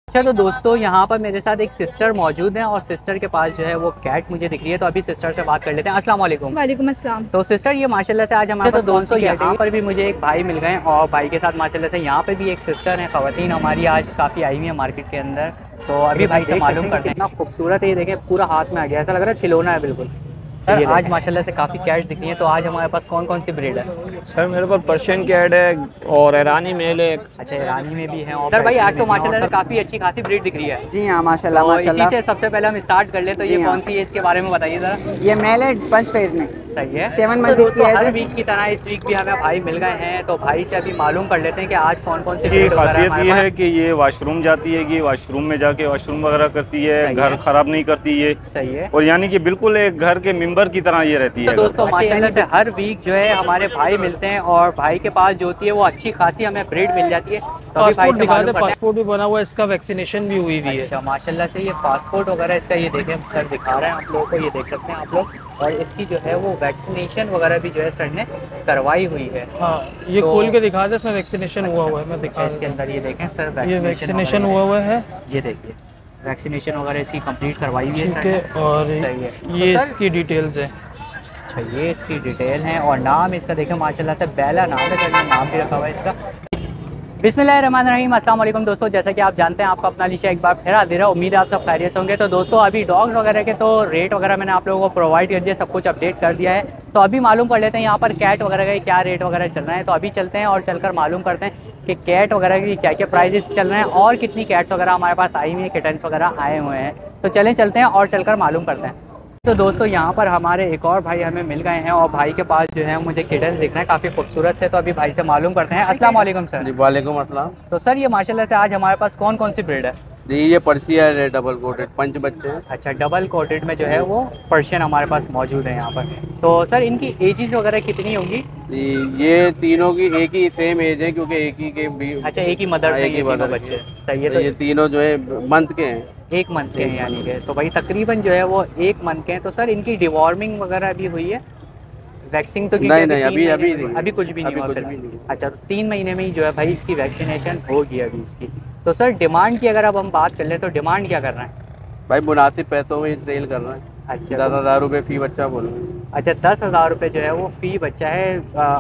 अच्छा तो दोस्तों यहाँ पर मेरे साथ एक सिस्टर मौजूद हैं और सिस्टर के पास जो है वो कैट मुझे दिख रही है, तो अभी सिस्टर से बात कर लेते हैं। अस्सलाम वालेकुम। वालेकुम अस्सलाम। तो सिस्टर ये माशाल्लाह से आज हमारे अच्छा, पास तो दोस्तों दोस्ती कैट है यहाँ ये? पर भी मुझे एक भाई मिल गए हैं और भाई के साथ माशाल्लाह से यहाँ पे भी एक सिस्टर है, ख़वातीन हमारी आज काफ़ी आई हुई है मार्केट के अंदर। तो अभी भाई से मालूम करते हैं। इतना खूबसूरत है ये, देखें पूरा हाथ में आ गया, ऐसा लग रहा है खिलौना है बिल्कुल। सर आज माशाल्लाह से काफ़ी कैट्स दिख रही हैं, तो आज हमारे पास कौन कौन सी ब्रीड है? सर मेरे पास पर्शियन कैट है और ईरानी मेल है। अच्छा ईरानी में भी है और सर भाई आज तो माशाल्लाह से काफ़ी अच्छी खासी ब्रीड दिख रही है। जी हाँ, माशाल्लाह तो इसी माशाल्लाह। से सबसे पहले हम स्टार्ट कर ले, तो जी ये हाँ। कौन सी है इसके बारे में बताइए ज़रा। ये मेल है पंच फेज में। सही है। 7 तो मंथ की दोस्तों एज हर है। वीक की तरह इस वीक भी हमें भाई मिल गए हैं, तो भाई से अभी मालूम कर लेते हैं कि आज कौन कौन सी की breed वगैरह खासियत हमारे ये पास। है कि ये वॉशरूम जाती है कि वॉशरूम में जाके वॉशरूम वगैरह करती है, सही घर है। खराब नहीं करती है सही है। और यानी कि बिल्कुल एक घर के मेंबर की तरह ये रहती तो है। दोस्तों माशाल्लाह से हर वीक जो है हमारे भाई मिलते हैं और भाई के पास जो होती है वो अच्छी खासी हमें ब्रीड मिल जाती है। तो अभी भाई पासपोर्ट से दिखा मालूम दे, करते हैं। पासपोर्ट भी बना हुआ है, इसका वैक्सीनेशन भी हुई हुई है। अच्छा माशाल्लाह से ये पासपोर्ट वगैरह इसका ये देखें, सर दिखा रहे हैं आप लोगों को, ये देख सकते हैं आप लोग। और इसकी जो है वो वैक्सीनेशन वगैरह भी जो है सर ने करवाई हुई है। हाँ, ये तो- खोल के दिखा दे, इसमें वैक्सीनेशन हुआ हुआ है। मैं अच्छा दिखा इसके अंदर ये देखें सर, ये वैक्सीनेशन हुआ हुआ है। ये देखिए वैक्सीनेशन वगैरह इसकी कंप्लीट करवाई हुई है ठीक सर ने। है, और सही है। ये तो सर- इसकी डिटेल्स है। अच्छा ये इसकी डिटेल है और नाम इसका देखें माशाल्लाह से बेला नाम है सर ने, नाम भी रखा हुआ है इसका। बिस्मिल्लाहिर्रहमानिर्रहीम, अस्सलाम वालेकुम दोस्तों। जैसा कि आप जानते हैं आपका अपना लिशा एक बार फिर हाजिर है। उम्मीद है आप सब खैरियत से होंगे। तो दोस्तों अभी डॉग्स वगैरह के तो रेट वगैरह मैंने आप लोगों को प्रोवाइड कर दिया, सब कुछ अपडेट कर दिया है। तो अभी मालूम कर लेते हैं यहाँ पर कैट वगैरह का क्या रेट वगैरह चल रहा है। तो अभी चलते हैं और चलकर मालूम करते हैं कि कैट वगैरह की क्या क्या प्राइजेस चल रहे हैं और कितनी कैट्स वगैरह हमारे पास आई हुई है, किटन्स वगैरह आए हुए हैं। तो चलें चलते हैं और चलकर मालूम करते हैं। तो दोस्तों यहाँ पर हमारे एक और भाई हमें मिल गए हैं और भाई के पास जो है मुझे किटन्स दिख रहे हैं काफ़ी खूबसूरत से। तो अभी भाई से मालूम करते हैं। अस्सलाम वालेकुम सर। जी वालेकुम अस्सलाम। तो सर ये माशाल्लाह से आज हमारे पास कौन कौन सी ब्रीड है? जी ये पर्शियन है, डबल कोटेड, पंच बच्चे हैं। अच्छा डबल कोटेड में जो है वो पर्शियन हमारे पास मौजूद है यहाँ पर। तो सर इनकी एजेस वगैरह कितनी होंगी? जी ये तीनों की एक ही सेम एज है, क्योंकि एक ही के भी। अच्छा एक ही मदर हाँ, से एक ही ये तीनों मदर बच्चे। के। सही है। तो ये तो तीनों जो है मंथ के हैं। एक मंथ के हैं यानी कि, तो भाई तकरीबन जो है वो एक मंथ के हैं। तो सर इनकी डिवॉर्मिंग वगैरह भी हुई है? वैक्सीन तो नहीं, नहीं, 3 अभी महीने नहीं। अभी कुछ भी नहीं अभी हुआ कुछ फिर। भी नहीं। अच्छा तो 3 महीने में ही जो है भाई इसकी वैक्सीनेशन होगी अभी इसकी। तो सर डिमांड की अगर अब हम बात कर लें तो डिमांड क्या कर रहे हैं? भाई मुनासिब पैसों में सेल कर रहे हैं। अच्छा 10,000 रुपये फी बच्चा बोल रहे हैं। अच्छा 10,000 रुपये जो है वो फ़ी बच्चा है।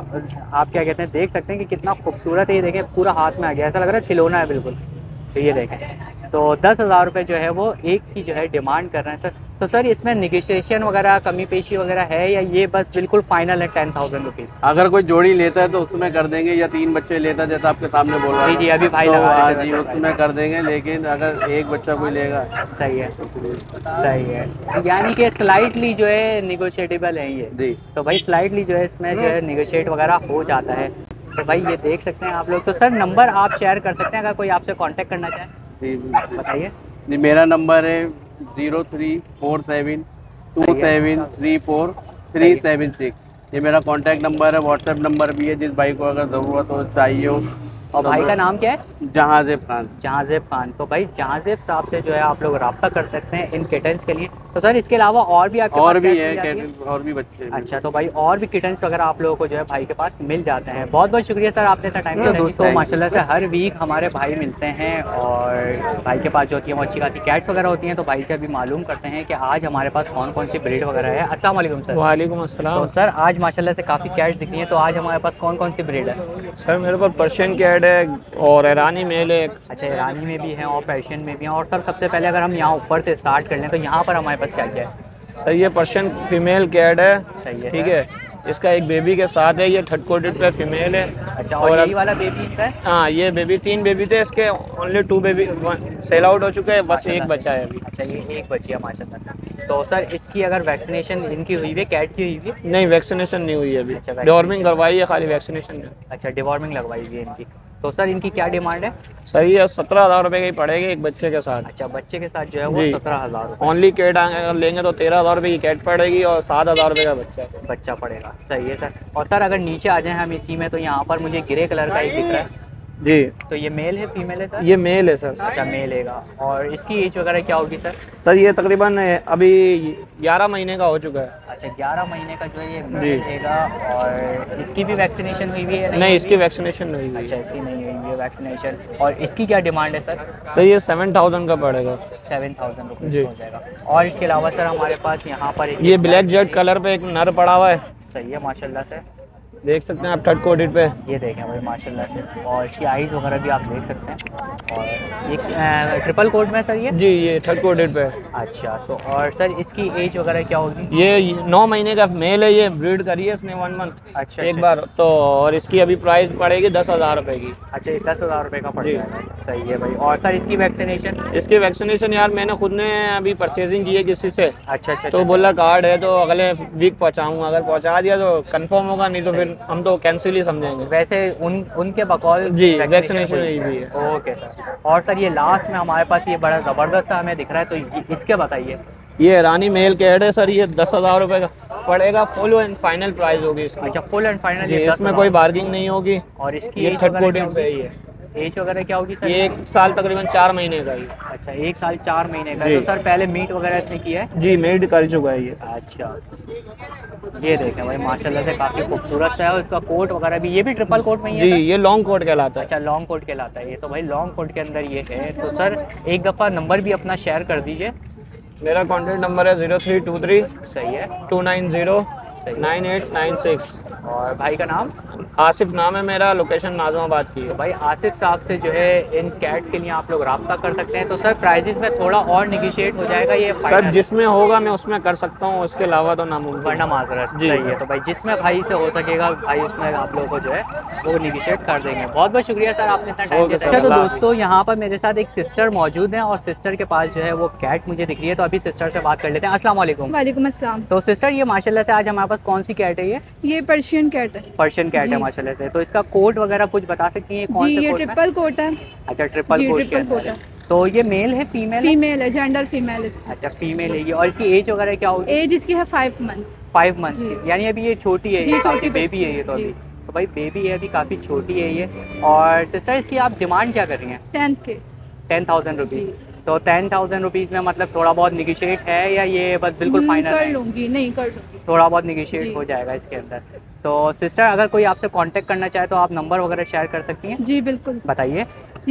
आप क्या कहते हैं, देख सकते हैं कि कितना खूबसूरत है ये, देखें पूरा हाथ में आ गया, ऐसा लग रहा है खिलौना है बिल्कुल। तो ये देखें, तो 10,000 रुपये जो है वो एक की जो है डिमांड कर रहे हैं सर। तो सर इसमें निगोशिएशन वगैरह कमी पेशी वगैरह है या ये बस बिल्कुल फाइनल है 10,000 रुपीज़? अगर कोई जोड़ी लेता है तो उसमें कर देंगे, या 3 बच्चे लेता है जैसा आपके सामने बोल रहा जी जी अभी भाई तो लगा हाँ रहे थे जी वैसे उसमें कर देंगे, लेकिन अगर एक बच्चा कोई लेगा। सही है। सही है, यानी कि स्लाइटली जो है निगोशिएटेबल है ये। जी तो भाई स्लाइटली जो है इसमें जो है निगोशिएट वगैरह हो जाता है। तो भाई ये देख सकते हैं आप लोग। तो सर नंबर आप शेयर कर सकते हैं अगर कोई आपसे कांटेक्ट करना चाहे, जी बताइए। जी मेरा नंबर है 0347273436। ये मेरा कॉन्टैक्ट नंबर है, व्हाट्सएप नंबर भी है, जिस भाई को अगर ज़रूरत हो चाहिए हो। और भाई का नाम क्या है? जहाज़ेब खान। जहाज़ेब खान। तो भाई जहाज़ेब साहब से जो है आप लोग रब्ता कर सकते हैं इन किटन्स के लिए। तो सर इसके अलावा और भी आपके और पास भी कैट्स है मिल जाती हैं? और भी बच्चे हैं। अच्छा तो भाई और भी किटन्स वगैरह आप लोगों को जो है भाई के पास मिल जाते हैं। बहुत बहुत शुक्रिया सर आपने इतना टाइम दिया। दोस्तों माशाल्लाह से हर वीक हमारे भाई मिलते हैं और भाई के पास जो होती है वो अच्छी खासी कैट्स वगैरह होती हैं। तो भाई से अभी मालूम करते हैं कि आज हमारे पास कौन कौन सी ब्रीड वगैरह है। अस्सलाम वालेकुम सर। वालेकुम तो अस्सलाम। सर आज माशाल्लाह से काफ़ी कैट्स दिख रही हैं, तो आज हमारे पास कौन कौन सी ब्रीड है? सर मेरे पास पर्शियन कैट है और ईरानी मेल है। अच्छा ईरानी में भी हैं और पर्शियन में भी हैं। और सर सबसे पहले अगर हम यहाँ ऊपर से स्टार्ट कर लें तो यहाँ पर हमारे पास क्या क्या है? सर ये पर्शियन फीमेल कैट है। सही है ठीक सर। है, इसका एक बेबी के साथ है, ये थर्ड कोटेड पे फीमेल है। अच्छा और यही वाला बेबी इनका है? हाँ ये बेबी 3 बेबी थे इसके, ओनली 2 बेबी सेल आउट हो चुके हैं, बस एक बचा है अभी। अच्छा ये एक बची है माशाल्लाह से। तो सर इसकी अगर वैक्सीनेशन इनकी हुई है, कैट की हुई है? नहीं वैक्सीनेशन नहीं हुई है अभी, अच्छा, डिवॉर्मिंग करवाई है, खाली वैक्सीनेशन नहीं। अच्छा डिवॉर्मिंग लगवाई हुई है इनकी। तो सर इनकी क्या डिमांड है? सही है, 17,000 रुपये की पड़ेगी एक बच्चे के साथ। अच्छा बच्चे के साथ जो है वो जी। 17,000 रुपये ओनली कैट अगर लेंगे तो 13,000 रुपये की कैट पड़ेगी और 7,000 रुपये का बच्चा है। बच्चा पड़ेगा। सही है सर। और सर अगर नीचे आ जाएं हम इसी में, तो यहाँ पर मुझे ग्रे कलर का एक दिख रहा है। जी। तो ये मेल है फीमेल है सर? ये मेल है सर। अच्छा मेल है। और इसकी एज वगैरह क्या होगी सर? सर ये तकरीबन अभी 11 महीने का हो चुका है। अच्छा 11 महीने का जो है ये जी। मेल रहेगा। और इसकी भी वैक्सीनेशन हुई हुई है? नहीं, इसकी वैक्सीनेशन नहीं हुई। अच्छा इसकी नहीं हुई है वैक्सीनेशन। और इसकी क्या डिमांड है सर? सर ये 7000 का पड़ेगा। 7000 रुपीज़ जी। हो जाएगा। और इसके अलावा सर हमारे पास यहाँ पर ये ब्लैक जेट कलर पे एक नर पड़ा हुआ है, सही है माशाल्लाह से। देख सकते हैं आप थर्ड कोटेड पे। ये देखें भाई माशाल्लाह से। और इसकी आइज़ वगैरह भी आप देख सकते हैं। और ये ट्रिपल कोट में सर ये? जी, ये थर्ड कोटेड पे है। अच्छा तो और सर इसकी एज वगैरह क्या होगी? ये 9 महीने का मेल है, ये ब्रीड करी है इसने 1 मंथ अच्छा एक बार तो। और इसकी अभी प्राइस पड़ेगी 10,000 रुपए की। अच्छा 10,000 रुपये का पड़ जी। जाएगा। सही है भाई। और सर इसकी वैक्सीनेशन? इसकी वैक्सीनेशन यार मैंने खुद ने अभी परचेजिंग की है किसी से, अच्छा अच्छा तो बोला कार्ड है तो अगले वीक पहुंचाऊंगा। अगर पहुंचा दिया तो कंफर्म होगा, नहीं तो फिर हम तो कैंसिल ही समझेंगे। वैसे उनके बकौल जी, वैक्सीनेशन वैक्सीनेशन हुई भी है। Okay sir. और सर ये लास्ट में हमारे पास ये बड़ा ज़बरदस्त सा हमें दिख रहा है, तो इसके बताइए। ये रानी मेल कैट है सर, ये 10,000 रुपए का पड़ेगा। फुल एंड फाइनल प्राइस होगी इसकी। अच्छा फुल एंड फाइनल जी, इसमें कोई बार्गिंग नहीं होगी। और इसकी ये एज थर्ड वगैरह क्या कोटेड पे ही है। होगी? एज वगैरह क्या होगी सर? ये 1 साल तकरीबन 4 महीने का ही। अच्छा 1 साल 4 महीने का। जी। तो सर पहले मीट वगैरह इसने किया है? जी, मेड कर चुका है ये। अच्छा ये देखें भाई माशाल्लाह से काफ़ी खूबसूरत सा है। और इसका कोट वगैरह भी, ये भी ट्रिपल कोट में ही है जी, सर? ये लॉन्ग कोट कहलाता है। अच्छा लॉन्ग कोट कहलाता है ये। तो भाई लॉन्ग कोट के अंदर ये है। तो सर एक दफ़ा नंबर भी अपना शेयर कर दीजिए। मेरा कॉन्टैक्ट नंबर है 0323 सही है। 290 9896। और भाई का नाम? आसिफ नाम है मेरा, लोकेशन नाज़िमाबाद की तो है। भाई आसिफ साहब से जो है इन कैट के लिए आप लोग रब्ता कर सकते हैं। तो सर प्राइजेस में थोड़ा और निगोशिएट हो जाएगा ये सर फाइनल? जिसमें होगा मैं उसमें कर सकता हूँ, उसके अलावा तो नामुमकिन। वरना माजरत। जी। सही है। तो भाई जिसमें भाई से हो सकेगा भाई उसमें आप लोगों को जो है वो निगोशिएट कर देंगे। बहुत बहुत शुक्रिया सर आपने इतना टाइम ओके दिया। सर, अच्छा तो अल्लाह दोस्तों यहाँ पर मेरे साथ एक सिस्टर मौजूद हैं और सिस्टर के पास जो है वो कैट मुझे दिख रही है। तो अभी सिस्टर से बात कर लेते हैं। अस्सलाम वालेकुम। वालेकुम अस्सलाम। तो सिस्टर ये माशाल्लाह से आज हमारे पास कौन सी कैट है? ये पर्शियन कैट है। पर्शियन कैट है जी। माशाल्लाह से। तो इसका कोट वगैरह कुछ बता सकती हैं कौन जी से ये कोट में? ट्रिपल कोट है। अच्छा ट्रिपल जी, कोट के ट्रिपल अंदर कोट है। है। तो ये मेल है फीमेल है? फीमेल है, जेंडर फीमेल है। अच्छा फीमेल है ये। और इसकी एज वगैरह क्या होगी? एज इसकी है 5 मंथ। 5 मंथ जी। की, यानी अभी ये छोटी है। जी, ये छोटी बेबी बच्ची है ये तो जी। अभी। तो भाई बेबी है अभी, काफ़ी छोटी है ये। और सिस्टर इसकी आप डिमांड क्या कर रही हैं? 10th के। 10,000 रुपीज़। जी। तो 10,000 रुपीज़ में मतलब थोड़ा बहुत निगोशिएट है या ये बस बिल्कुल फाइनल कर है? लूँगी, नहीं कर लूँगी। थोड़ा बहुत निगोशिएट जी। हो जाएगा इसके अंदर। तो सिस्टर अगर कोई आपसे कांटेक्ट करना चाहे तो आप नंबर वगैरह शेयर कर सकती हैं? जी बिल्कुल। बताइए।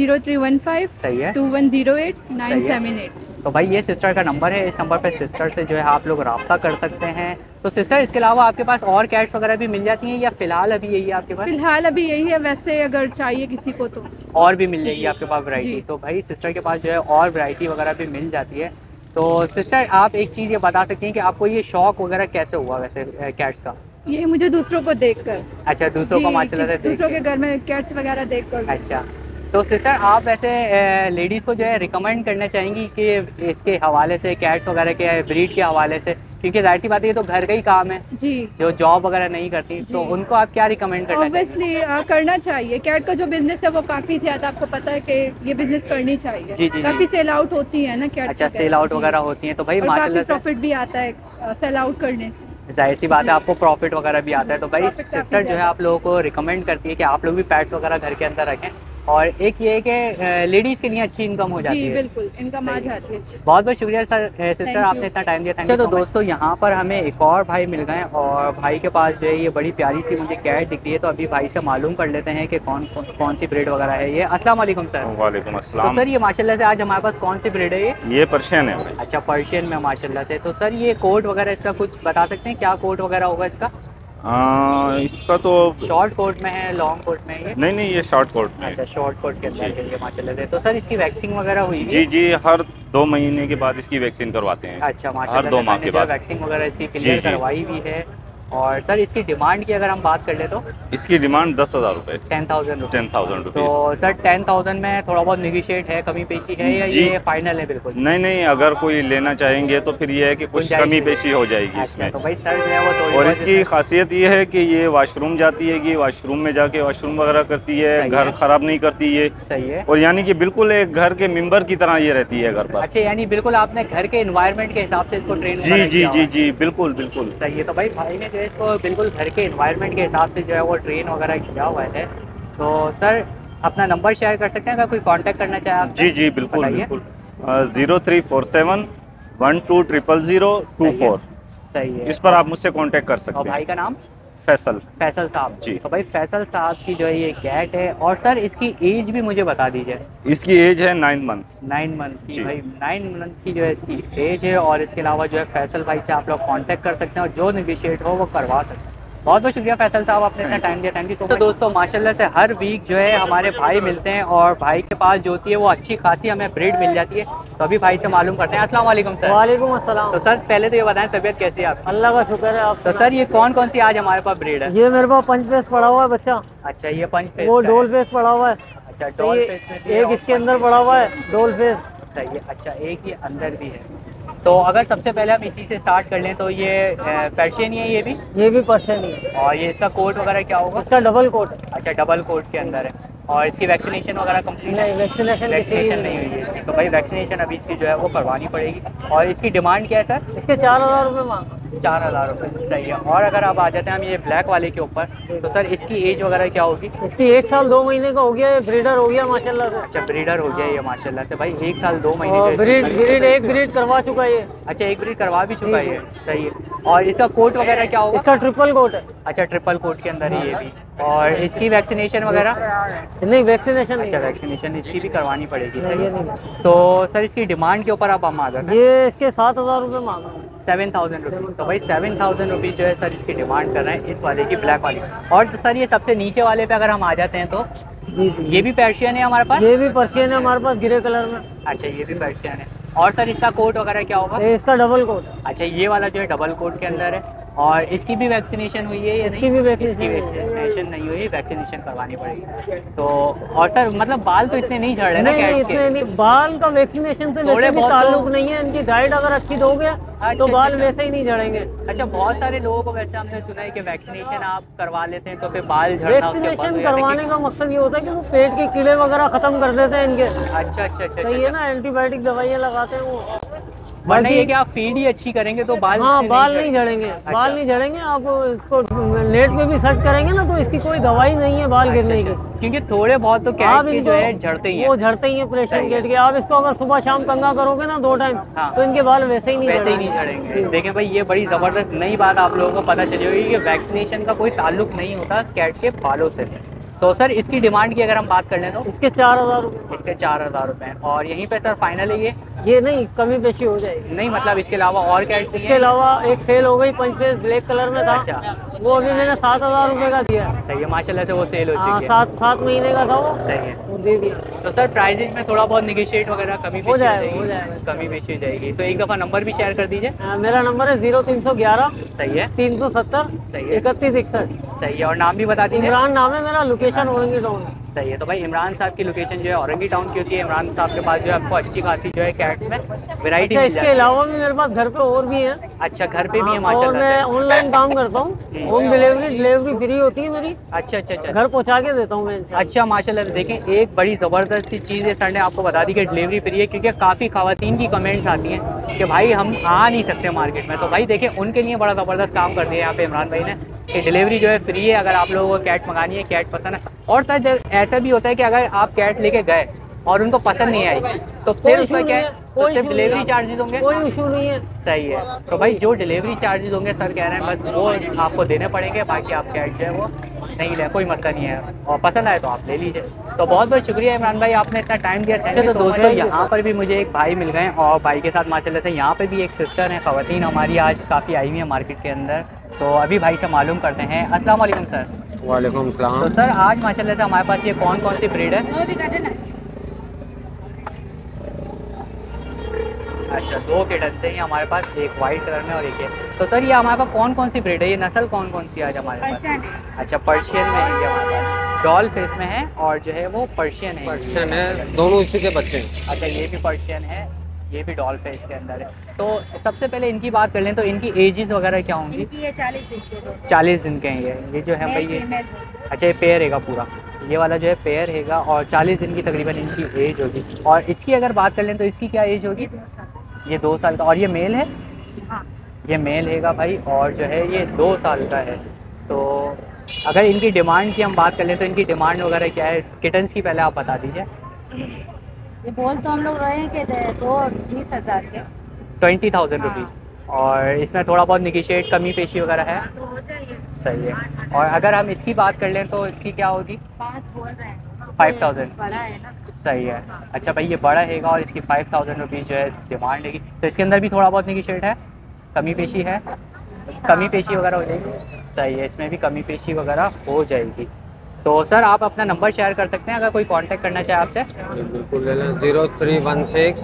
0315 सही है। 2108 978। तो भाई ये सिस्टर का नंबर है। इस नंबर पे सिस्टर से जो है आप लोग रब्ता कर सकते हैं। तो सिस्टर इसके अलावा आपके पास और कैट्स वगैरह भी मिल जाती हैं या फ़िलहाल अभी यही है आपके पास? फिलहाल अभी यही है, वैसे अगर चाहिए किसी को तो और भी मिल जाएगी जी। आपके पास वैरायटी? जी। तो भाई सिस्टर के पास जो है और वैरायटी वगैरह भी मिल जाती है। तो सिस्टर आप एक चीज़ ये बता सकती हैं कि आपको ये शौक वगैरह कैसे हुआ वैसे कैट्स का? ये मुझे दूसरों को देखकर। अच्छा दूसरों को माशाल्लाह से देख दूसरों के। के घर में कैट्स वगैरह देखकर। अच्छा तो सिस्टर आप वैसे लेडीज़ को जो है रिकमेंड करना चाहेंगी कि इसके हवाले से कैट्स वगैरह के ब्रीड के हवाले से, क्योंकि जाहिर सी बात है ये तो घर का ही काम है, जी जो जॉब वगैरह नहीं करती, तो जी। उनको आप क्या रिकमेंड करना चाहेंगे? ऑब्वियसली करना चाहिए। कैट का जो बिजनेस है वो काफ़ी ज़्यादा, आपको पता है कि ये बिजनेस करनी चाहिए। जी, जी, काफ़ी सेल आउट होती है ना कैट। अच्छा सेल आउट वगैरह होती हैं तो भाई और काफ़ी माशाल्लाह से प्रॉफिट भी आता है सेल आउट करने से। जाहिर सी बात है जी। आपको प्रॉफिट वगैरह भी आता है। तो भाई Profit काफ़ी सिस्टर जो है ज़्यादा। आप लोगों को रिकमेंड करती है कि आप लोग भी पैट्स वगैरह घर के अंदर रखें। और एक ये है कि लेडीज़ के लिए अच्छी इनकम हो जाती जी है। बिल्कुल, इनकम आ सही। जाती है। बहुत बहुत शुक्रिया सर सिस्टर Thank आपने you. इतना टाइम दिया। अच्छा तो दोस्तों यहाँ पर हमें एक और भाई मिल गए और भाई के पास जो है ये बड़ी प्यारी सी मुझे कैट दिख रही है। तो अभी भाई से मालूम कर लेते हैं कि कौन सी ब्रीड वगैरह है ये। अस्सलाम वालेकुम सर। वालेकुम तो अस्सलाम। सर ये माशाल्लाह से आज हमारे पास कौन सी ब्रीड है ये? पर्शियन है भाई। अच्छा पर्शियन में माशाल्लाह से। तो सर ये कोट वगैरह इसका कुछ बता सकते हैं, क्या कोट वगैरह होगा इसका? इसका तो शॉर्ट कोट में है, लॉन्ग कोट में है ये? नहीं ये शॉर्ट कोट में है। अच्छा शॉर्ट कोट के अंदर है ये माशाल्लाह से। तो सर इसकी वैक्सीन वगैरह हुई हुई जी है? जी, हर 2 महीने के बाद इसकी वैक्सीन करवाते हैं। अच्छा माशाल्लाह हर 2 से माह मैंने के जो है बाद। वैक्सीन वगैरह इसकी क्लियर जी, जी। करवाई हुई है। और सर इसकी डिमांड की अगर हम बात कर ले तो इसकी डिमांड 10,000 रुपये। 10,000 रुपये। 10,000 तो रुपीज़। सर 10,000 में थोड़ा बहुत निगोशिएट है, कमी पेशी है या जी। ये फाइनल है बिल्कुल? नहीं अगर कोई लेना चाहेंगे तो फिर ये है कि कुछ गुंजाइश कमी है। पेशी हो जाएगी अच्छा इसमें। तो भाई सर जो है वो थोड़ी और बहुत इसकी इसमें- खासियत ये है कि ये वॉशरूम जाती है कि वॉशरूम में जाके वॉशरूम वगैरह करती है, सही घर है। ख़राब नहीं करती ये। सही है। और यानी कि बिल्कुल एक घर के मेंबर की तरह ये रहती है घर पर। अच्छा यानी बिल्कुल आपने घर के एनवायरनमेंट के हिसाब से इसको ट्रेन जी जी जी जी बिल्कुल बिल्कुल। सही है। तो भाई भाई ने जो है इसको बिल्कुल घर के एनवायरनमेंट के हिसाब से जो है वो ट्रेन वगैरह किया हुआ है। तो सर अपना नंबर शेयर कर सकते हैं अगर कोई कांटेक्ट करना चाहे आप? जी जी बिल्कुल बताइए। बिल्कुल 0347120024। सही है। इस पर आप मुझसे कांटेक्ट कर और सकते भाई हैं। का नाम? फैसल। फैसल साहब जी। तो भाई फैसल साहब की जो है ये कैट है। और सर इसकी एज भी मुझे बता दीजिए। इसकी एज है 9 मंथ। 9 मंथ की जी। भाई, 9 मंथ की जो है इसकी एज है। और इसके अलावा जो है फैसल भाई से आप लोग कांटेक्ट कर सकते हैं और जो निगोशिएट हो वो करवा सकते हैं। बहुत बहुत शुक्रिया फैसल साहब, आपने इतना टाइम दिया, थैंक यू सो मच। तो दोस्तों माशाल्लाह से हर वीक जो है हमारे भाई मिलते हैं और भाई के पास जो होती है वो अच्छी खासी हमें ब्रीड मिल जाती है। तो अभी भाई से मालूम करते हैं। अस्सलाम वालेकुम सर। वालेकुम अस्सलाम। तो सर पहले तो ये बताएं तबीयत कैसी है आपकी? अल्लाह का शुक्र है। आप तो सर ये कौन कौन सी आज हमारे पास ब्रीड है? ये मेरे पास पंच फेस पड़ा हुआ है बच्चा, अच्छा ये पंच फेस वो का डोल है। फेस पड़ा हुआ है। अच्छा तो डॉल ये फेस में भी है एक और इसके पंच अंदर फेस पड़ा हुआ है डोल फेस। सही है। अच्छा एक ही अंदर भी है। तो अगर सबसे पहले हम इसी से स्टार्ट कर लें तो ये पर्शियन ही है ये भी? ये भी पर्शियन ही है। और ये इसका कोट वगैरह क्या होगा? इसका डबल कोट। अच्छा डबल कोट के अंदर है। और इसकी वैक्सीनेशन वगैरह कंप्लीट है? नहीं वैक्सीनेशन वैक्सीनेशन नहीं हुई है इसकी, तो भाई वैक्सीनेशन अभी इसकी जो है वो करवानी पड़ेगी। और इसकी डिमांड क्या है सर? इसके 4000 रुपये मांग। 4000 रुपये। सही है। और अगर आप आ जाते हैं हम ये ब्लैक वाले के ऊपर तो सर इसकी एज वगैरह क्या होगी? इसकी 1 साल 2 महीने का हो गया, ये ब्रीडर हो गया माशाल्लाह से। अच्छा ब्रीडर हो गया ये माशाल्लाह से भाई, 1 साल 2 महीने और जो है ब्रीड इसकी- ब्रीड एक ब्रीड करवा चुका है ये। अच्छा एक ब्रीड करवा भी चुका है ये। सही है। और इसका कोट वगैरह क्या होगा? इसका ट्रिपल कोट है। अच्छा ट्रिपल कोट के अंदर है ये भी। और इसकी वैक्सीनेशन वगैरह? नहीं वैक्सीनेशन नहीं अच्छा है। वैक्सीनेशन इसकी भी करवानी पड़ेगी। नहीं, सही ये है। नहीं। तो सर इसकी डिमांड के ऊपर आप हम आ जाते हैं। ये इसके 7000 रुपये मांग। 7000 रुपीज़। तो भाई 7000 रुपीज़ जो है सर इसकी डिमांड कर रहे हैं इस वाले की, ब्लैक वाली। और सर ये सबसे नीचे वाले पे अगर हम आ जाते हैं तो जी जी ये भी पर्शियन है हमारे पास? ये भी पर्शियन है हमारे पास ग्रे कलर में। अच्छा ये भी पर्शियन है। और सर इसका कोट वगैरह क्या होगा? ये इसका डबल कोट है। अच्छा ये वाला जो है डबल कोट के अंदर है। और इसकी भी वैक्सीनेशन हुई है या इसकी नहीं? भी वैक्सीनेशन इसकी हुई है। वैक्सीनेशन नहीं हुई, वैक्सीनेशन करवानी पड़ेगी। तो और सर मतलब बाल तो इतने नहीं झड़ रहे ना नहीं नहीं कैट्स इतने के? नहीं, बाल का वैक्सीनेशन से थोड़े वैसे भी बहुत ताल्लुक तो- नहीं है। इनकी डाइट अगर अच्छी दोगे अच्छा, तो बाल अच्छा। वैसे ही नहीं झड़ेंगे। अच्छा बहुत सारे लोगों को वैसे हमने सुना है कि वैक्सीनेशन आप करवा लेते हैं तो फिर बाल झड़ना उसके बंद वैक्सीनेशन हो जाता है करवाने का मकसद ये होता है कि वो पेट के कीड़े वगैरह खत्म कर देते हैं इनके। अच्छा अच्छा अच्छा सही है अच्छा। ना, एंटीबायोटिक दवाइयाँ लगाते हैं वो। वरना ये बाकी- कि आप फीड ही अच्छी करेंगे तो बाल हाँ इतने बाल नहीं झड़ेंगे। झड़ेंगे, बाल नहीं झड़ेंगे। आप इसको नेट पे भी सर्च करेंगे ना तो इसकी कोई दवाई नहीं है बाल गिरने की। क्योंकि थोड़े बहुत तो आप कैट के इनको जो है झड़ते ही वो हैं। झड़ते ही है प्रेशर सही है। गेट के। आप इसको अगर सुबह शाम कंघा करोगे ना 2 टाइम हाँ। तो इनके बाल वैसे ही नहीं वैसे ही नहीं झड़ेंगे। देखें भाई ये बड़ी ज़बरदस्त नई बात आप लोगों को पता चली होगी कि वैक्सीनेशन का कोई ताल्लुक नहीं होता कैट के बालों से। तो सर इसकी डिमांड की अगर हम बात कर लें तो इसके 4000 रुपये। इसके 4000 रुपये। और यहीं पे सर फाइनल है ये नहीं कमी पेशी हो जाएगी। नहीं मतलब इसके अलावा और कैट इसके अलावा एक सेल हो गई पंच फेस ब्लैक कलर में था। अच्छा। वो अभी मैंने 7000 रुपये का दिया। सही है माशाल्लाह से वो सेल हो हाँ चुकी है। 7 महीने का था वो सही है। वो दे दिया। तो सर प्राइजेज में थोड़ा बहुत निगोशिएट वगैरह कमी हो पेशी जाएगा, हो जाएगी? जाएगा। कमी पेशी हो जाएगी। तो एक दफ़ा नंबर भी शेयर कर दीजिए। मेरा नंबर है 0311 सही है 370 सही है। 3161। सही है। और नाम भी बता दीजिए। इमरान नाम है मेरा, लोकेशन औरंगी टाउन। सही है। तो भाई इमरान साहब की लोकेशन जो है औरंगी टाउन की होती है। इमरान साहब के पास जो है आपको अच्छी खासी जो है कैट में वैरायटी अच्छा मिल इसके जाती है। अलावा भी मेरे पास घर पे और भी हैं। अच्छा घर पे भी है और माशाल्लाह मैं से। ऑनलाइन काम करता हूँ। होम डिलीवरी फ्री होती है मेरी। अच्छा अच्छा अच्छा। घर पहुँचा के देता हूँ मैं इनसे। अच्छा माशाल्लाह से। देखें एक बड़ी ज़बरदस्त सी चीज़ है, सर ने आपको बता दी कि डिलीवरी फ्री है। क्योंकि काफ़ी ख़वातीन की कमेंट्स आती हैं कि भाई हम आ नहीं सकते मार्केट में। तो भाई देखें उनके लिए बड़ा ज़बरदस्त काम कर दिया यहाँ पे इमरान भाई ने कि डिलीवरी जो है फ्री है अगर आप लोगों को कैट मंगानी है, कैट पसंद है। और सर ऐसा भी होता है कि अगर आप कैट लेके गए और उनको पसंद नहीं आई तो कोई फिर इशू उसका नहीं क्या है, है? कोई तो सिर्फ इशू डिलीवरी नहीं है। चार्जेस होंगे? कोई इशू नहीं है। सही है। तो भाई जो डिलीवरी चार्जेस होंगे सर कह रहे हैं बस वो आपको देने पड़ेंगे, बाकी आप कैट जो है वो नहीं ले, कोई मसला नहीं है। और पसंद आए तो आप ले लीजिए। तो बहुत बहुत शुक्रिया इमरान भाई, आपने इतना टाइम दिया। Thank you. तो दोस्तों यहाँ पर भी मुझे एक भाई मिल गए और भाई के साथ माशाल्लाह से यहाँ पे भी एक सिस्टर हैं। ख़वातीन हमारी आज काफ़ी आई हुई हैं मार्केट के अंदर। तो अभी भाई से मालूम करते हैं। अस्सलाम वालेकुम सर। वालेकुम सलाम। तो सर आज माशाल्लाह से हमारे पास ये कौन कौन सी ब्रीड है? अच्छा 2 किटन से ही हमारे पास, एक वाइट कलर में और एक है। तो सर ये हमारे पास कौन कौन सी ब्रीड है? ये नस्ल कौन कौन सी आज हमारे पास? अच्छा पर्शियन में है ये हमारे पास, डॉल फेस में है और जो है वो पर्शियन है। पर्शियन है, दोनों इसी के बच्चे हैं। अच्छा ये भी पर्शियन है, ये भी डॉल फेस के अंदर है। तो सबसे पहले इनकी बात कर लें तो इनकी एजेस वगैरह क्या होंगी? ये 40 दिन के 40 दिन के हैं ये जो है भाई ये। अच्छा ये पेयर हैगा पूरा, ये वाला जो है पेयर हैगा और 40 दिन की तकरीबन इनकी एज होगी। और इसकी अगर बात कर लें तो इसकी क्या एज होगी? ये 2 साल का। और ये मेल है? हाँ। ये मेल हैगा भाई और जो है ये 2 साल का है। तो अगर इनकी डिमांड की हम बात कर लें तो इनकी डिमांड वगैरह क्या है किटन्स की, पहले आप बता दीजिए। ये बोल तो हम लोग रहे हैं कि 20,000 के 20,000 रुपीज़, और इसमें थोड़ा बहुत निगोशिएट कमी पेशी वगैरह है? तो हो जाएगा। सही है। और अगर हम इसकी बात कर लें तो इसकी क्या होगी? 5 बोल रहे हैं, 5,000 बड़ा है ना। सही है। अच्छा भाई, ये बड़ा हैगा और इसकी 5,000 रुपीज़ जो है डिमांड है, तो इसके अंदर भी थोड़ा बहुत निगोशिएट है, कमी पेशी है, कमी पेशी वगैरह हो जाएगी। सही है, इसमें भी कमी पेशी वगैरह हो जाएगी। तो सर आप अपना नंबर शेयर कर सकते हैं अगर कोई कांटेक्ट करना चाहे आपसे? बिल्कुल ले लें 0316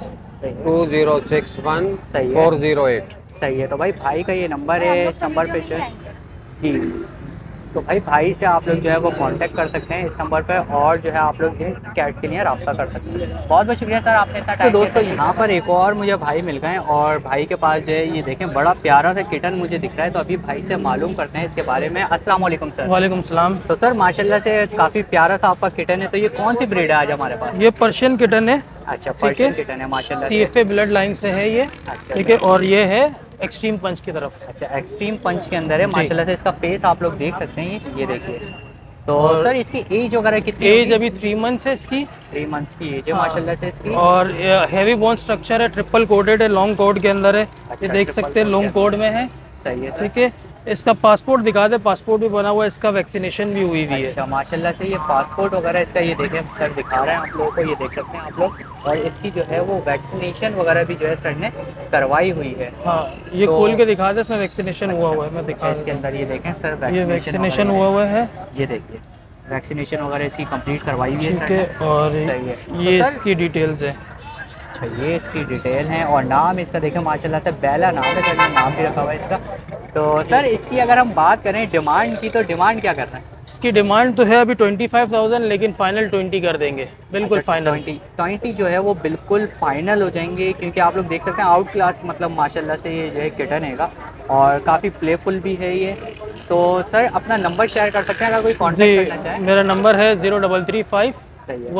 2061 सही है। 408। सही है। तो भाई भाई का ये नंबर है, इस नंबर पे जो है जी, तो भाई भाई से आप लोग जो है वो कांटेक्ट कर सकते हैं इस नंबर पे, और जो है आप लोग ये कैट के लिए रब्ता कर सकते हैं। बहुत बहुत शुक्रिया सर आपने इतना टाइम। तो दोस्तों यहाँ पर एक और मुझे भाई मिल गए, और भाई के पास जो है ये देखें बड़ा प्यारा सा किटन मुझे दिख रहा है, तो अभी भाई से मालूम करते हैं इसके बारे में। अस्सलाम वालेकुम सर। वालेकुम सलाम। तो सर माशाल्लाह से काफ़ी प्यारा सा आपका किटन है, तो ये कौन सी ब्रीड है आज हमारे पास? ये पर्शियन किटन है। अच्छा, ठीक है। पर्शियन किटन है माशाल्लाह से। CFA ब्लड लाइन से है ये। अच्छा, ठीक है। और ये है एक्सट्रीम पंच की तरफ। अच्छा, एक्सट्रीम पंच के अंदर है माशाल्लाह से। इसका फेस आप लोग देख सकते हैं, ये देखिए। तो और सर इसकी एज वगैरह कितनी? एज अभी 3 मंथ्स है इसकी। 3 मंथ्स की एज है हाँ। माशाल्लाह से इसकी। और हैवी बोन स्ट्रक्चर है, ट्रिपल कोडेड है, लॉन्ग कोड के अंदर है। अच्छा, ये देख ट्रिपल सकते हैं कोड लॉन्ग के कोड में है। सही है। ठीक है। इसका पासपोर्ट दिखा दे, पासपोर्ट भी बना हुआ है, इसका वैक्सीनेशन भी हुई हुई है। अच्छा माशाल्लाह से, ये पासपोर्ट वगैरह इसका ये देखें सर दिखा रहे हैं आप लोगों को, ये देख सकते हैं आप लोग। और इसकी जो है वो वैक्सीनेशन वगैरह भी जो है सर ने करवाई हुई है। हाँ, ये तो- खोल के दिखा दे, इसमें वैक्सीनेशन हुआ हुआ है। मैं अच्छा, दिखा इसके अंदर ये देखें सर ये वैक्सीनेशन हुआ हुआ है। ये देखिए वैक्सीनेशन वगैरह इसकी कंप्लीट करवाई हुई है ठीक सर है। ने। और सही है। ये तो सर- इसकी डिटेल्स है। अच्छा, ये इसकी डिटेल है, और नाम इसका देखें माशाल्लाह से बेला नाम है सर ने, नाम भी रखा हुआ है इसका। तो सर इसकी अगर हम बात करें डिमांड की, तो डिमांड क्या कर रहे हैं? इसकी डिमांड तो है अभी 25,000, लेकिन फाइनल 20 कर देंगे, बिल्कुल अच्छा, फाइनल। 20 जो है वो बिल्कुल फाइनल हो जाएंगे, क्योंकि आप लोग देख सकते हैं आउट क्लास मतलब माशाल्लाह से ये जो है किटन हैगा, और काफ़ी प्लेफुल भी है ये। तो सर अपना नंबर शेयर कर सकते हैं अगर कोई कांटेक्ट करना चाहे? जी, मेरा नंबर है 0335 सही है।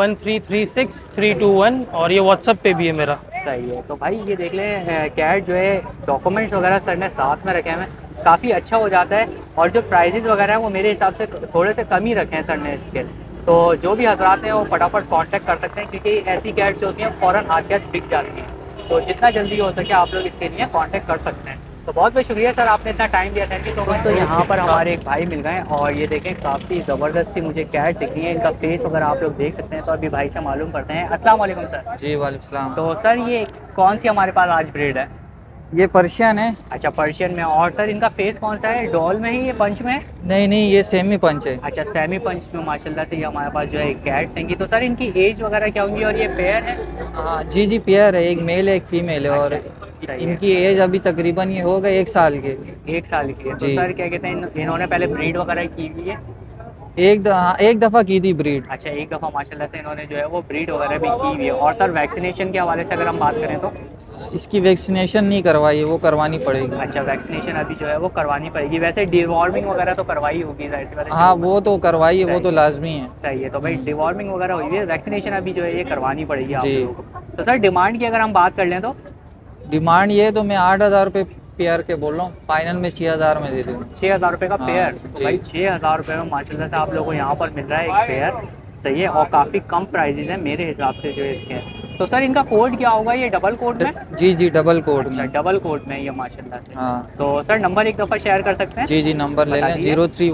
1336321, और ये व्हाट्सएप पे भी है मेरा। सही है। तो भाई ये देख लें कैट जो है डॉक्यूमेंट्स वगैरह सर ने साथ में रखे हैं, काफ़ी अच्छा हो जाता है, और जो प्राइजेज़ वगैरह हैं वो मेरे हिसाब से थोड़े से कम ही रखे हैं सर ने इसके। तो जो भी हजरात हैं वो फटाफट कांटेक्ट कर सकते हैं, क्योंकि ऐसी कैट्स होती हैं फ़ौरन हाथ के हाथ बिक जाती हैं। तो जितना जल्दी हो सके आप लोग इसके लिए कांटेक्ट कर सकते हैं। तो बहुत बहुत शुक्रिया सर आपने इतना टाइम दिया, थैंक यू सो मच। तो यहाँ पर हमारे एक भाई मिल गए, और ये देखें काफ़ी ज़बरदस्त सी मुझे कैट दिख रही है, इनका फेस वगैरह आप लोग देख सकते हैं। तो अभी भाई से मालूम करते हैं। अस्सलाम वालेकुम सर। जी वालेकुम सलाम। तो सर ये कौन सी हमारे पास आज ब्रीड है? ये पर्शियन है। अच्छा, पर्शियन में। और सर इनका फेस कौन सा है, डॉल में ही, ये पंच में? नहीं नहीं, ये सेमी पंच है। अच्छा, सेमी पंच में माशाल्लाह से ये हमारे पास जो है कैट देंगी। तो सर इनकी एज वगैरह क्या होंगी, और ये पेयर है? हाँ जी जी, पेयर है, एक मेल है एक फीमेल है। और सही है। इनकी एज अभी तकरीबन ये हो गए 1 साल के। 1 साल की है। तो जी। सर क्या कहते हैं इन्होंने पहले ब्रीड वगैरह की हुई है? एक दफ़ा की थी ब्रीड। अच्छा, एक दफ़ा माशाल्लाह से इन्होंने जो है वो ब्रीड वगैरह भी की हुई है। और सर वैक्सीनेशन के हवाले से अगर हम बात करें तो? इसकी वैक्सीनेशन नहीं करवाई है, वो करवानी पड़ेगी। अच्छा, वैक्सीनेशन अभी जो है वो करवानी पड़ेगी। वैसे डिवॉर्मिंग वगैरह तो करवाई होगी जाहिर सी बात है। हाँ, वो तो करवाई है, वो तो लाजमी है। सही है। तो भाई डिवॉर्मिंग वगैरह हुई है, वैक्सीनेशन अभी जो है ये करवानी पड़ेगी आप जी। लोगों को। तो सर डिमांड की अगर हम बात कर लें तो? डिमांड ये तो मैं 8,000 रुपये पेयर के बोल रहा हूँ, फाइनल में 6,000 में दे दूँ। 6,000 रुपये का हाँ, पेयर। तो जी। भाई 6,000 रुपये में माशाल्लाह से आप लोगों को यहाँ पर मिल रहा है एक पेयर। सही है, और काफ़ी कम प्राइजेज हैं मेरे हिसाब से जो इसके हैं। तो सर इनका कोड क्या होगा, ये डबल कोड में? जी जी, डबल कोड अच्छा, में। डबल कोड में ये माशाल्लाह से। हाँ तो सर नंबर एक दफ़ा शेयर कर सकते हैं? जी जी, नंबर ले बता लें दीजिए।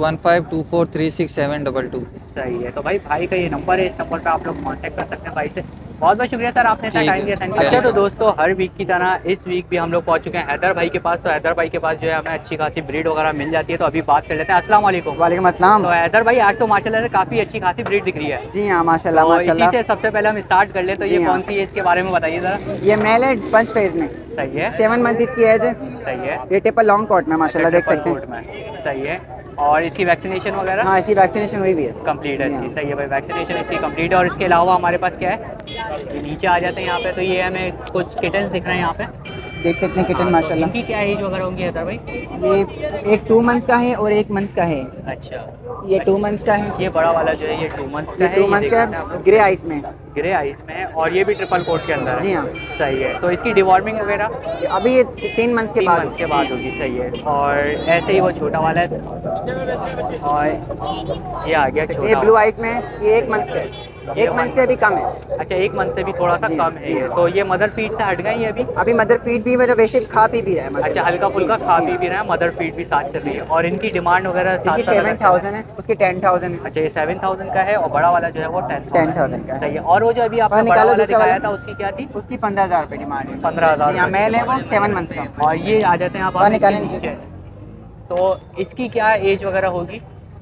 031524367222। सही है। तो भाई भाई का ये नंबर है, इस नंबर पे आप लोग कांटेक्ट कर सकते हैं भाई से। बहुत बहुत शुक्रिया सर आपने इतना ठीक टाइम है। दिया, थैंक यू। अच्छा, तो दोस्तों हर वीक की तरह इस वीक भी हम लोग पहुंच चुके हैं हैदर भाई के पास। तो हैदर भाई के पास जो है हमें अच्छी खासी ब्रीड वगैरह मिल जाती है। तो अभी बात कर लेते हैं। अस्सलाम वालेकुम। वालेकुम अस्सलाम। तो हैदर भाई आज तो माशाल्लाह से काफ़ी अच्छी खासी ब्रीड दिख रही है। जी हाँ, माशाल्लाह तो इसी माशाल्लाह। से सबसे पहले हम स्टार्ट कर ले, तो जी ये हाँ। कौन सी है इसके बारे में बताइए ज़रा। ये मेल है पंच फेज में, सही है। 7 मंथ इसकी एज है। सही है। ये टिपल लॉन्ग कोट में माशाल्लाह देख सकते हैं। कोट में। सही है। और इसकी वैक्सीनेशन वगैरह? हाँ, इसकी वैक्सीनेशन हुई भी है। कंप्लीट है इसकी। सही है भाई, वैक्सीनेशन इसकी कंप्लीट है। और इसके अलावा हमारे पास क्या है, ये नीचे आ जाते हैं यहाँ पे, तो ये हमें कुछ किटन्स दिख रहे हैं यहाँ पे। देख सकते हैं किटन माशाल्लाह। इनकी क्या एज वगैरह होंगी हैदर भाई? ये एक 2 मंथ्स का है और 1 मंथ का है। अच्छा, ये 2 मंथ्स का है। ये बड़ा वाला जो है ये 2 मंथ्स का ये है। 2 मंथ का है, ग्रे आइस में। ग्रे आइस में है और ये भी ट्रिपल कोट के अंदर है। जी हाँ। सही है। तो इसकी डिवॉर्मिंग वगैरह अभी ये 3 मंथ के 3 बाद मंथ्स के बाद होगी। सही है। और ऐसे ही वो छोटा वाला है और ये आ गया छोटा। ये ब्लू आइस में है, ये 1 मंथ का है। 1 मंथ से भी कम है। अच्छा, 1 मंथ से भी थोड़ा सा जी, कम है जी। ये। तो ये मदर फीड से हट गई है अभी? अभी मदर फीड भी मतलब वैसे खा पी भी रहा है अच्छा, माशाल्लाह। हल्का फुल्का खा पी भी रहा है, मदर फीड भी साथ चल रही है। और इनकी डिमांड वगैरह साथ इसकी 7,000 है, उसकी 10,000 है। अच्छा, ये 7,000 का है और बड़ा वाला जो है वो 10,000 का है। सही है। और वो जो अभी आपने बड़ा निकालो वाला दूसरा दिखाया वाला। था उसकी क्या थी? उसकी 15,000 रुपये डिमांड है। 15,000। यहाँ मेल है वो 7 मंथ का। और ये आ जाते हैं आप बाहर निकालें नीचे। नीचे। तो इसकी क्या एज वगैरह होगी?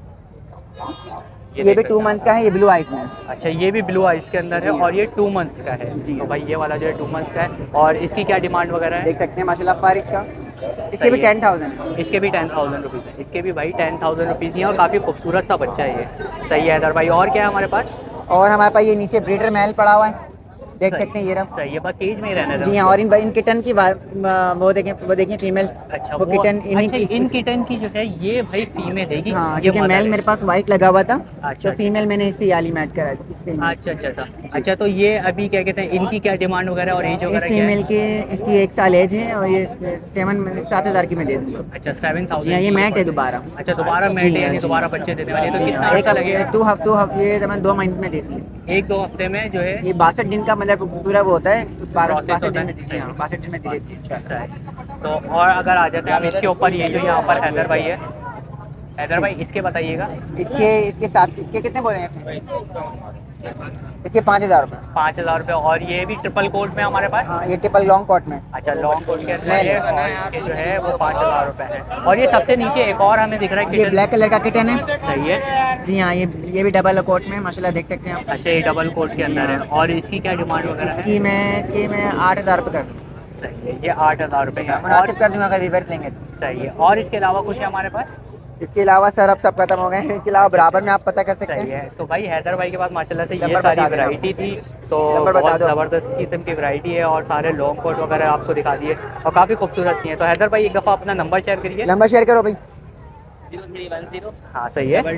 ये भी 2 मंथ्स का है, ये ब्लू आइस में है। अच्छा, ये भी ब्लू आइस के अंदर है और ये 2 मंथ्स का है। जी। तो भाई ये वाला जो है 2 मंथ्स का है। और इसकी क्या डिमांड वगैरह है? देख सकते हैं माशाल्लाह फर इसका। इसके सही भी है। 10,000 है। इसके भी 10,000 रुपीज़ है। इसके भी भाई 10,000 रुपीज़ ही है और काफ़ी खूबसूरत सा बच्चा है ये। सही है हैदर भाई। और क्या है हमारे पास? और हमारे पास ये नीचे ब्रीडर मेल पड़ा हुआ है, देख सकते हैं ये रहा। सही है, बस केज में ही रहने दो। जी हाँ। और इन किटन की वो देखें फीमेल। अच्छा, वो किटन अच्छा, इन किटन की जो है ये भाई फीमेल है कि हाँ, ये क्योंकि mother मेल है? मेरे पास वाइट लगा हुआ था, अच्छा, तो फीमेल मैंने इसी याली मैट करा दी। इस फीमेल अच्छा अच्छा अच्छा। अच्छा, तो ये अभी क्या कहते हैं, इनकी क्या डिमांड वगैरह और एज इस वगैरह क्या है? फीमेल के इसकी 1 साल एज है और ये 7,000 की मैं दे दूँगा। अच्छा, 7,000। जी हाँ, ये मैट है दोबारा। अच्छा, दोबारा जी मैट है हाँ, यानी जी दोबारा हाँ। बच्चे देने वाले हैं। तो जी कितना हाँ, एक अर्सा हफ्ते लगेगा? 2 हफ्ते ये मैं 2 महीने में देती है। 1-2 हफ्ते में जो है ये 62 दिन का मतलब पूरा वो होता है, 62 Process दिन होता में है। जी हाँ, 62 दिन में दे देती है। अच्छा है। तो और अगर आ जाते हैं हम इसके ऊपर, ये जो यहाँ पर हैदर भाई है, हैदर भाई इसके बताइएगा। इसके साथ इसके कितने बोले हैं? इसके 5,000 रुपये। 5,000 रुपये। और ये भी ट्रिपल कोट में हमारे पास? हाँ, ये ट्रिपल लॉन्ग कोट में। अच्छा, लॉन्ग कोट के अंदर मैल है और इसके जो है वो 5,000 रुपये है। और ये सबसे नीचे एक और हमें दिख रहा है ये किटन। ब्लैक कलर का किटन है। सही है। जी हाँ, ये भी डबल कोट में माशाल्लाह देख सकते हैं आप। अच्छा, ये डबल कोट के अंदर है। और इसकी क्या डिमांड वगैरह है? इसकी मैं 8,000 रुपये कर दूँ। सही है, ये 8,000 रुपये है। मुनासिब कर दूँगा अगर रिवर्स लेंगे तो। सही है। और इसके अलावा कुछ है हमारे पास? इसके अलावा सर अब सब खत्म हो गए हैं। इसके अलावा बराबर में आप पता कर सकते सही हैं। है। तो भाई हैदर भाई के पास माशाल्लाह से ये नंबर सारी बता देना। वैरायटी थी। तो नंबर बता बहुत दो। ज़बरदस्त किस्म की वैरायटी है और सारे लॉन्ग कोट वगैरह आपको दिखा दिए और काफ़ी खूबसूरत सी हैं। तो हैदर भाई एक दफ़ा अपना नंबर शेयर करिए। नंबर शेयर करो भाई। 0310 हाँ, सही है।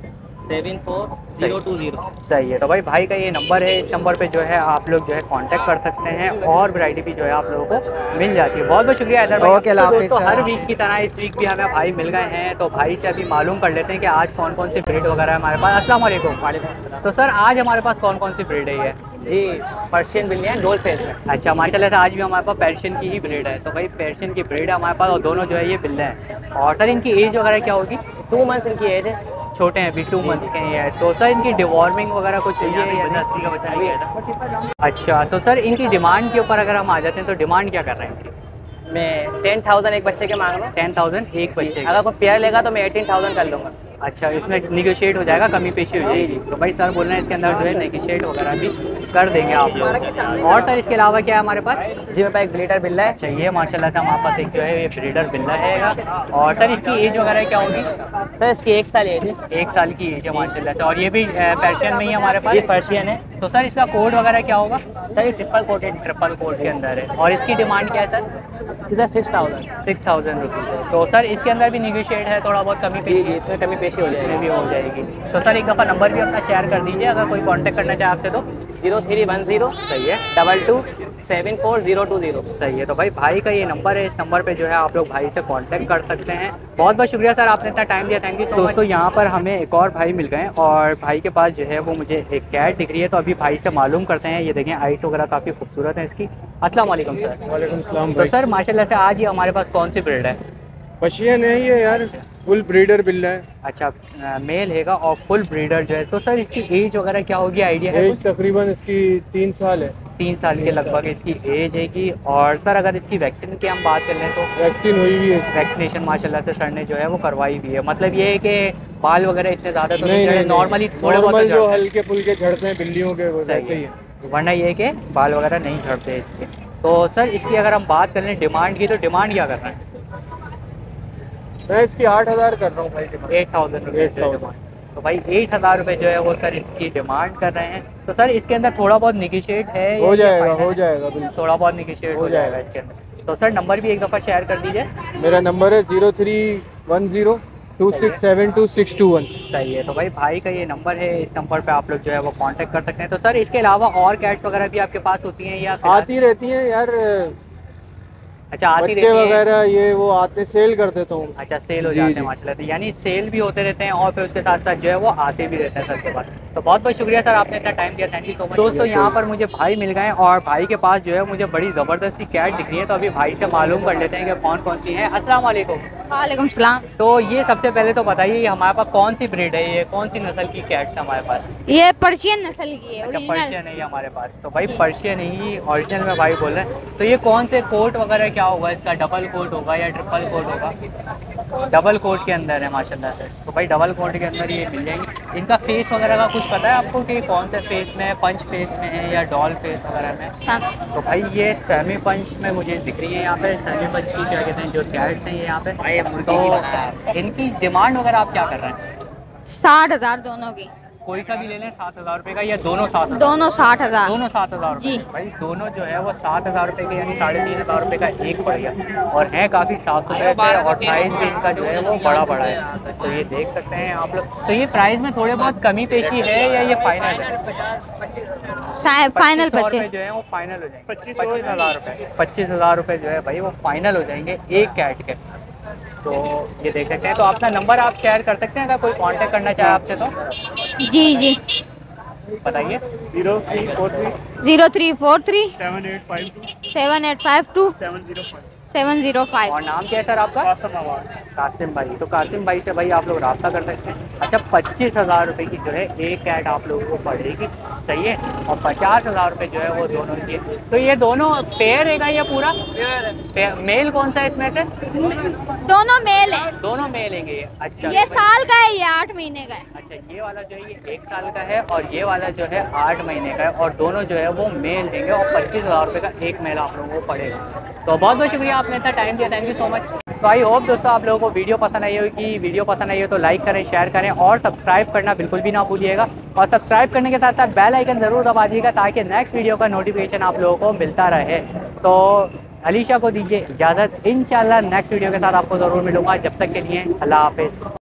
74020। सही है। तो भाई का ये नंबर है, इस नंबर पे जो है आप लोग जो है कांटेक्ट कर सकते हैं और वैरायटी भी जो है आप लोगों को मिल जाती है। बहुत बहुत शुक्रिया हैदर भाई। ओके, अल्लाह तो हाफिज़ दोस्तों, सर। हर वीक की तरह इस वीक भी हमें भाई मिल गए हैं। तो भाई से अभी मालूम कर लेते हैं कि आज कौन कौन सी ब्रीड वगैरह है हमारे पास। अस्सलाम वालेकुम। तो सर आज हमारे पास कौन कौन सी ब्रीड है? जी, पर्शियन बिल्ली है डोल फेस में। अच्छा, माशाल्लाह से आज भी हमारे पास पर्शियन की ही ब्रीड है। तो भाई पर्शियन की ब्रीड है हमारे पास और दोनों जो है ये बिल्ले हैं। और सर इनकी एज वगैरह क्या होगी? 2 मंथ्स इनकी एज है। छोटे हैं अभी, 2 मंथ्स के ही है। तो सर इनकी डिवॉर्मिंग वगैरह कुछ है या नहीं? अच्छा, तो सर इनकी डिमांड के ऊपर अगर हम आ जाते हैं तो डिमांड क्या कर रहे हैं इनकी? मैं 10,000 एक बच्चे के मांग रहा हूँ। 10,000 एक बच्चे की। अगर कोई पेयर लेगा तो मैं 18,000 कर लूँगा। अच्छा, इसमें निगोशिएट हो जाएगा, कमी पेशी हो जाएगी। तो भाई सर बोल रहे हैं इसके अंदर जो है निगोशिएट वगैरह भी कर देंगे आप लोग। और सर इसके अलावा क्या है हमारे पास? जी, मेरे पास एक ब्रीडर बिल्ला है। अच्छा, ये माशाल्लाह से हमारे पास एक जो है ये ब्रीडर बिल्ला है। और सर इसकी एज वगैरह क्या होगी? सर इसकी 1 साल एज है। 1 साल की एज है माशाल्लाह से। और ये भी पर्शियन में ही हमारे पास? ये पर्शियन है। तो सर इसका कोड वगैरह क्या होगा? सर ये ट्रिपल कोटेड। ट्रिपल कोड के अंदर है। और इसकी डिमांड क्या है सर? सर 6,000। 6,000 रुपीज़ है। तो सर इसके अंदर भी निगोशिएट है, थोड़ा बहुत कमी जी, इसमें कमी पेशी हो इसमें भी जाएगी। हो जाएगी। तो सर एक दफ़ा नंबर भी अपना शेयर कर दीजिए अगर कोई कांटेक्ट करना चाहे आपसे तो। 0310 सही है। 22 74020। सही है। तो भाई का ये नंबर है, इस नंबर पे जो है आप लोग भाई से कांटेक्ट कर सकते हैं। बहुत बहुत शुक्रिया सर, आपने इतना टाइम दिया, थैंक यू सो मच। दोस्तों, यहाँ पर हमें एक और भाई मिल गए और भाई के पास जो है वो मुझे एक कैट दिख रही है। तो अभी भाई से मालूम करते हैं। ये देखें आइस वगैरह काफ़ी खूबसूरत है इसकी। अस्सलाम वालेकुम सर। वालेकुम सलाम तो भाई। सर माशाल्लाह से आज ये हमारे पास कौन सी ब्रीड है? पर्शियन है ये यार, फुल ब्रीडर बिल्ला है। अच्छा, मेल हैगा और फुल ब्रीडर जो है। तो सर इसकी एज वगैरह क्या होगी, आइडिया है? एज तकरीबन इसकी 3 साल है। 3 साल के लगभग इसकी एज है कि। और सर अगर इसकी वैक्सीन की हम बात कर लें तो वैक्सीन हुई हुई है। वैक्सीनेशन माशाल्लाह से सर ने जो है वो करवाई भी है। मतलब ये है कि बाल वगैरह इतने ज़्यादा तो नहीं, नॉर्मली थोड़े बहुत नॉर्मल जो झड़ते हैं। हल्के फुल्के झड़ते हैं बिल्लियों के वो सही वैसे ही है। है। वरना ये है कि बाल वगैरह नहीं झड़ते इसके। तो सर इसकी अगर हम बात कर लें डिमांड की, तो डिमांड क्या कर रहे हैं? मैं इसकी 8,000 कर रहा हूँ भाई। 8,000 रुपये 8,000। तो भाई 8,000 रुपये जो है वो सर इसकी डिमांड कर रहे हैं। तो सर इसके अंदर थोड़ा बहुत निगोशिएट है? हो जाएगा बिल्कुल। थोड़ा बहुत निगोशिएट हो जाएगा जाएगा। इसके अंदर। तो सर नंबर भी एक दफ़ा शेयर कर दीजिए। मेरा नंबर है 0310267261। सही है, तो भाई भाई का ये नंबर है, इस नंबर पे आप लोग जो है वो कांटेक्ट कर सकते हैं। तो सर इसके अलावा और कैट्स वगैरह भी आपके पास होती हैं या आती रहती हैं यार, अच्छा आती बच्चे रहती वगैरह ये वो आते सेल कर देता हूँ। अच्छा सेल हो जाते हैं माशाल्लाह, तो यानी सेल भी होते रहते हैं और फिर उसके साथ साथ जो है वो आते भी रहते हैं सर के पास। तो बहुत बहुत शुक्रिया सर, आपने इतना टाइम दिया, थैंक यू सो मच। दोस्तों यहाँ पर मुझे भाई मिल गए और भाई के पास जो है मुझे बड़ी ज़बरदस्त सी कैट दिख रही है, तो अभी भाई से मालूम कर लेते हैं कि कौन कौन सी हैं। अस्सलाम वालेकुम। वालेकुम सलाम। तो ये सबसे पहले तो बताइए हमारे पास कौन सी ब्रीड है, ये कौन सी नस्ल की कैट है हमारे पास? ये पर्शियन नस्ल की है। अच्छा पर्शियन है ये हमारे पास, तो भाई पर्शियन ही ओरिजिनल में भाई बोल रहे हैं। तो ये कौन से कोट वगैरह क्या होगा इसका, डबल कोट होगा या ट्रिपल कोट होगा? डबल कोट के अंदर है माशाल्लाह से, तो भाई डबल कोट के अंदर ये मिल जाएंगे। इनका फेस वगैरह का कुछ पता है आपको कि कौन से फेस में है, पंच फेस में है या डॉल फेस वगैरह में? तो भाई ये सेमी पंच में मुझे दिख रही है यहाँ पे, सेमी पंच की क्या कहते हैं जो कैट्स हैं ये यहाँ पे। तो इनकी डिमांड वगैरह आप क्या कर रहे हैं? 60,000 दोनों की। कोई सा भी ले लें 7,000 रुपये का या दोनों 7,000? दोनों 60,000। दोनों 7,000 जी भाई, दोनों जो है वो 7,000 रुपये के यानी 3,500 रुपये का एक पड़ गया और हैं काफ़ी साफ सुथरे से और प्राइस भी इनका जो है वो बड़ा है। तो ये देख सकते हैं आप लोग। तो ये प्राइस में थोड़े बहुत कमी पेशी है या ये फाइनल है? फाइनल 25,000 जो है वो फाइनल हो जाएंगे। 25,000 रुपये, 25,000 रुपये जो है भाई वो फाइनल हो जाएंगे एक कैट के। तो ये देख सकते हैं। तो अपना नंबर आप शेयर कर सकते हैं अगर कोई कांटेक्ट करना चाहे आपसे तो? जी बताइए। 0343 7852 705। और नाम क्या है सर आपका? कासिम भाई। तो कासिम भाई से भाई आप लोग रब्ता कर सकते हैं। अच्छा 25,000 रुपये की जो है एक कैट आप लोगों को पड़ेगी, सही है, और 50,000 रुपये जो है वो दोनों की। तो ये दोनों पेयर है या पूरा मेल कौन सा है इसमें से? दोनों मेल है। दोनों मेल है ये? अच्छा ये साल का है, ये 8 महीने का है। अच्छा ये वाला जो है ये 1 साल का है और ये वाला जो है 8 महीने का है और दोनों जो है वो मेल देंगे और 25,000 रुपये का एक मेल आप लोगों को पड़ेगा। तो बहुत बहुत शुक्रिया आपने इतना टाइम दिया, थैंक यू सो मच। तो आई होप दोस्तों आप लोगों को वीडियो पसंद आई होगी। वीडियो पसंद आई हो तो लाइक करें, शेयर करें और सब्सक्राइब करना बिल्कुल भी ना भूलिएगा। और सब्सक्राइब करने के साथ साथ बेल आइकन ज़रूर दबा दीजिएगा ताकि नेक्स्ट वीडियो का नोटिफिकेशन आप लोगों को मिलता रहे। तो अलीशा को दीजिए इजाज़त, इंशाल्लाह नेक्स्ट वीडियो के साथ आपको ज़रूर मिलूँगा। जब तक के लिए अल्लाह हाफिज़।